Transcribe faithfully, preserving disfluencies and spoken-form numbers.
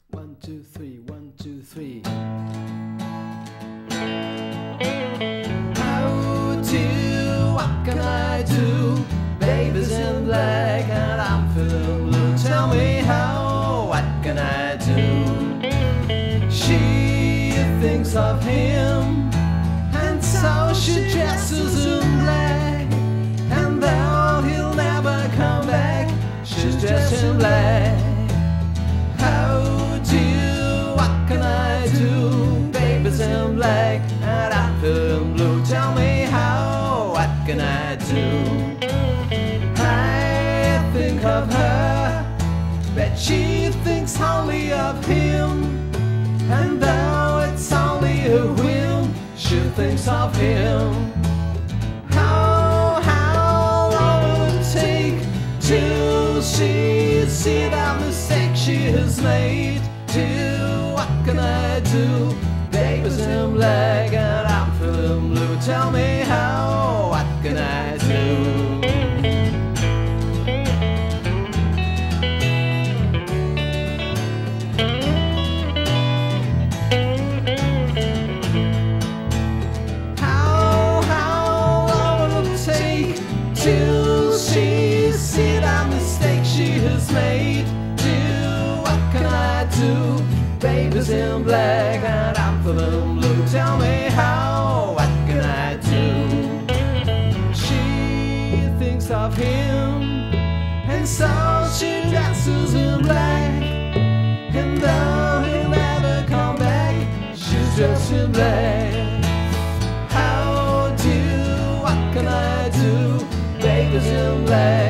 One, two, three, one, two, three. How to, what can I do? Baby's in black and I'm feeling blue. Tell me how, what can I do? She thinks of him, and so she dresses in black. And though he'll never come back, she's dressed in black. How do, what can I do? Baby's in black and I'm feeling blue. Tell me how, what can I do? I think of her, but she thinks only of him. And though it's only a whim, she thinks of him. How, how long will it take till she sees that mistake she has made? Do, what can I do? Baby's in black and I'm feeling blue. Tell me how, what can I do? Till she sees that mistake she has made. Do, what can I do? Baby's in black and I'm feeling blue. Tell me how, what can I do? She thinks of him, and so she dresses in black. And though he'll never come back, she's dressed in black. How do, what can I do? Baby's in black.